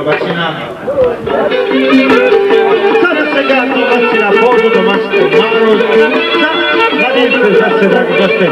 bacina. Sada se gato bacina vodu domaćicu malu, za mladince za se dragi goste.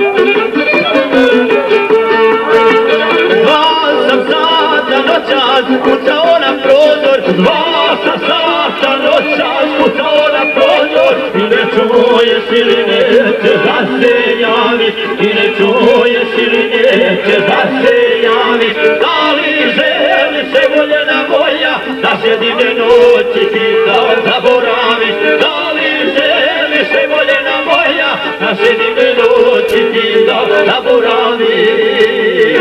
Dva sam sata noćas kucao na prozor, dva sam sata noćas kucao na prozor, i ne čuješ ili neće da se javiš, i ne čuješ ili neće da se javiš. Da li želiš se voljena moja, da se divne noći ti da zaboraviš? Da li želiš se voljena moja, da se divne noći ti da zaboraviš?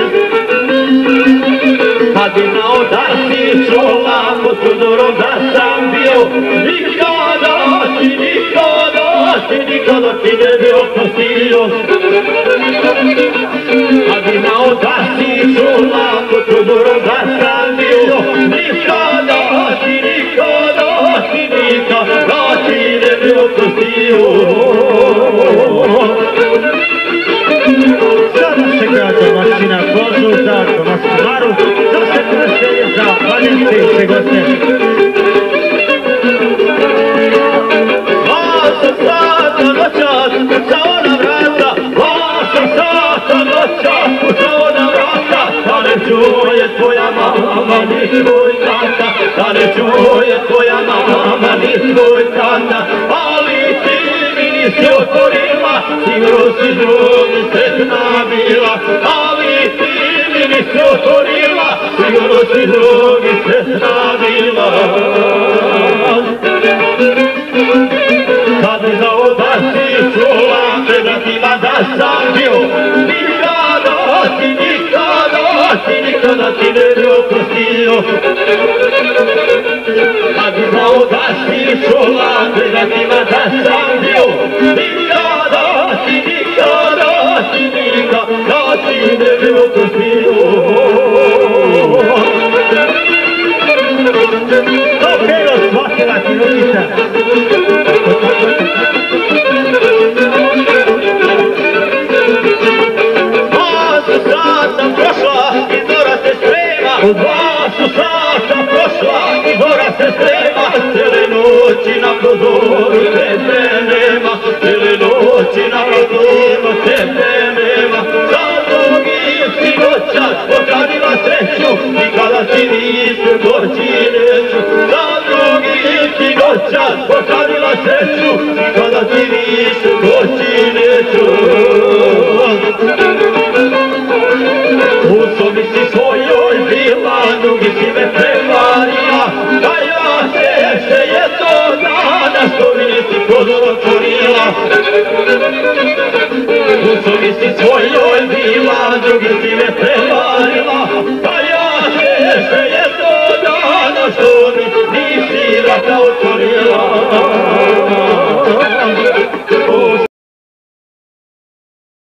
Kad bi znao da si čula pod prozorom da sam bio, nikada ti ne bi oprostio. Kad bi znao da si čula pod prozorom da sam bio, nikada ti ne bi oprostio. Sada se gađa mašina kožu za domaću maru, da se preselje za mladince i se goste. Dva sam sata noćas kucao na vrata, dva sam sata noćas kucao na vrata, da ne čuje tvoja mama ni tvoj tata, da ne čuje tvoja mama ni tvoj tata, ali ti mi nisi otvorila, sigurno si drugi sretna bila, ali ti mi nisi otvorila, sigurno si drugi sretna bila. Kad bi znao da si čula pred vratima da sam bio, nikada ti ne bi oprostio. Kad bi znao da si čula pred vratima da sam bio, nikada ti ne bi oprostio. To bilo shvatila ti rukica. Dva su sata prošla i zora se sprema, cijele noći na prozoru tebe nema, cijele noći na prozoru tebe nema. Za drugim si noćas pokazila sreću, nikada ti nisu doći neću. Za drugim si noćas pokazila sreću, nikada ti nisu doći neću. U sobi si svojoj bila, drugi si me prevarila, da ja se jednog dana što mi nisi prozor otvorila. U sobi si svojoj bila, drugi si me prevarila, da ja se jednog dana što mi nisi vrata otvorila.